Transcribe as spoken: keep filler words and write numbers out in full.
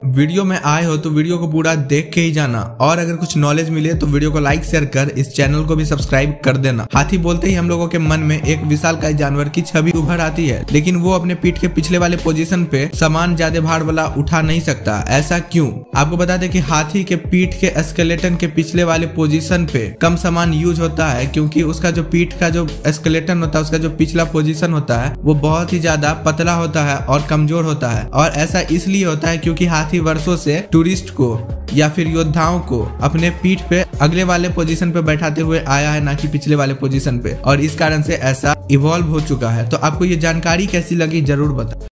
Video में आए हो तो वीडियो को पूरा देख के ही जाना, और अगर कुछ नॉलेज मिले तो वीडियो को लाइक शेयर कर इस चैनल को भी सब्सक्राइब कर देना। हाथी बोलते ही हम लोगों के मन में एक विशालकाय जानवर की छवि उभर आती है, लेकिन वो अपने पीठ के पिछले वाले पोजीशन पे सामान ज्यादा भार वाला उठा नहीं सकता। ऐसा क्यों? आपको बता दें कि हाथी के पीठ के स्केलेटन के पिछले वाले पोजीशन पे कम सामान यूज होता है, क्योंकि उसका जो पीठ का जो स्केलेटन होता है, उसका जो पिछला पोजीशन होता है वो बहुत ही ज्यादा पतला होता है और कमजोर होता है। और ऐसा इसलिए होता है क्योंकि हाथी वर्षों से टूरिस्ट को या फिर योद्धाओं को अपने पीठ पे अगले वाले पोजीशन पे बैठाते हुए आया है, ना कि पिछले वाले पोजीशन पे, और इस कारण से ऐसा इवॉल्व हो चुका है। तो आपको ये जानकारी कैसी लगी जरूर बताएं।